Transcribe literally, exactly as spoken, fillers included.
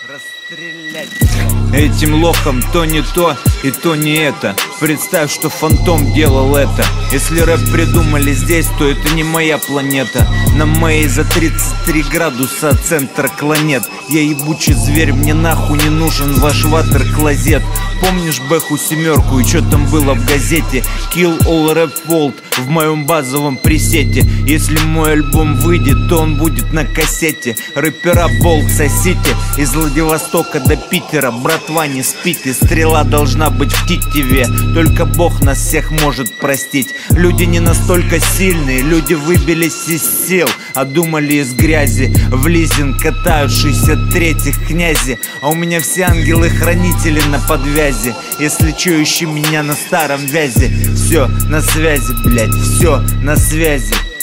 Расстрелять этим лохом то не то и то не это. Представь, что Фантом делал это. Если рэп придумали здесь, то это не моя планета. На моей за тридцать три градуса от центра клонет. Я ебучий зверь, мне нахуй не нужен ваш ватер-клозет. Помнишь Бэху семерку и что там было в газете? Kill all rap world в моем базовом пресете. Если мой альбом выйдет, то он будет на кассете. Рэпера болт сосите из Владивостока до Питера. Братва, не спите, стрела должна быть в титиве. Только Бог нас всех может простить. Люди не настолько сильные, люди выбились из сил, а думали из грязи. В лизинг катают шестьдесят третьих князи. А у меня все ангелы-хранители на подвязи. Если чё, ищи меня на старом вязе. Все на связи, блять, все на связи.